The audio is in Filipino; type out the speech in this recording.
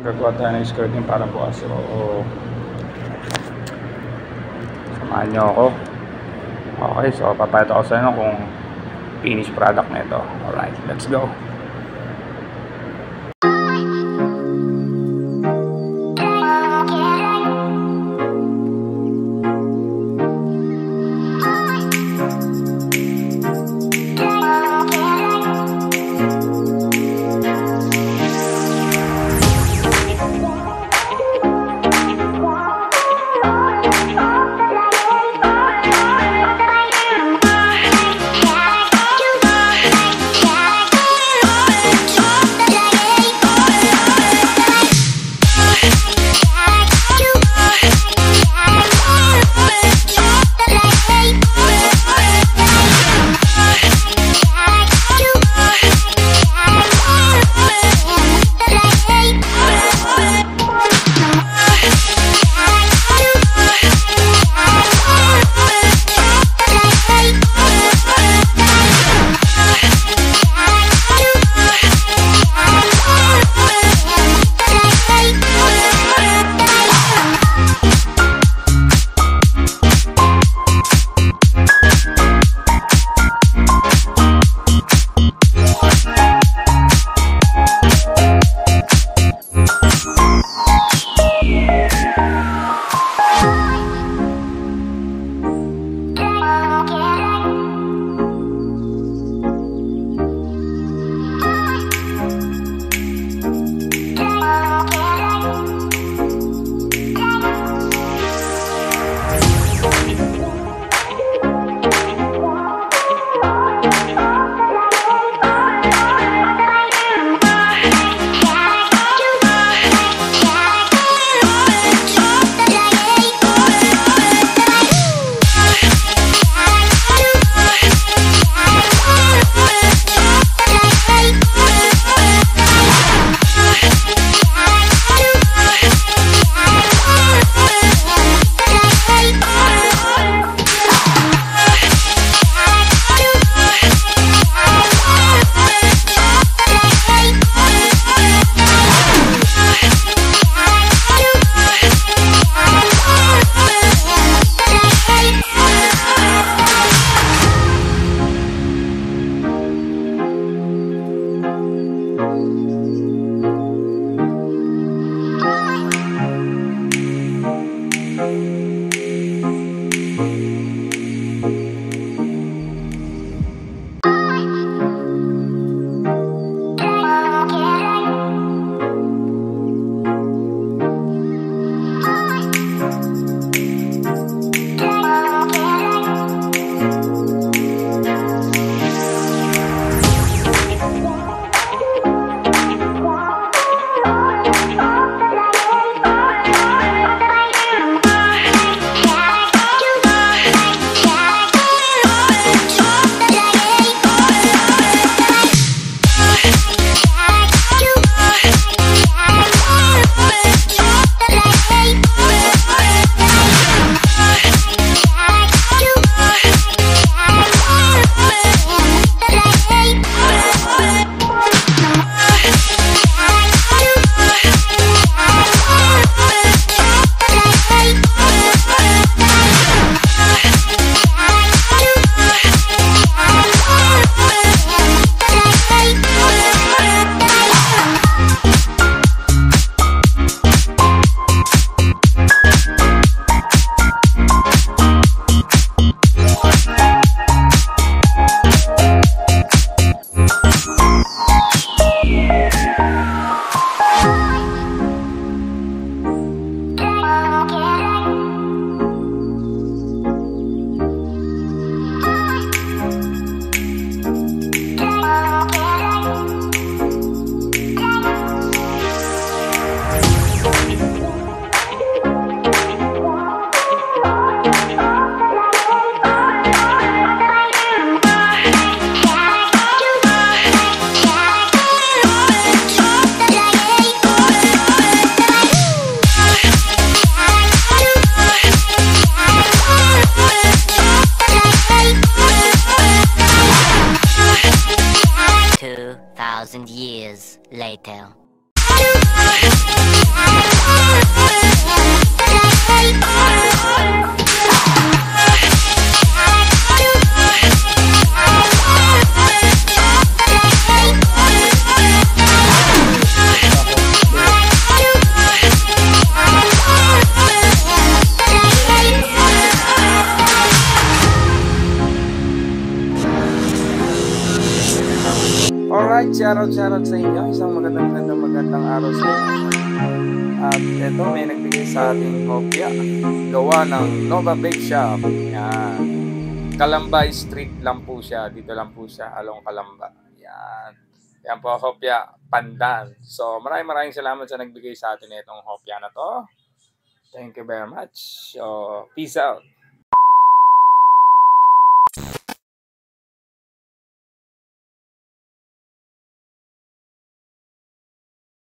Gagawa tayo ng skirting para bukas. So, samahan nyo ako. Okay, so papayat ako sa inyo kung finished product na ito. Alright, let's go. years later. shoutout sa inyo. Isang magandang araw sa inyo. At eto, may nagbigay sa ating hopya. Gawa ng Nova Bake Shop. Yan. Kalamba Street lang po siya. Dito lang po siya, along Kalamba. Yan. Yan po, hopya, pandan. So, maraming salamat sa nagbigay sa atin itong hopya na to. Thank you very much. So, peace out.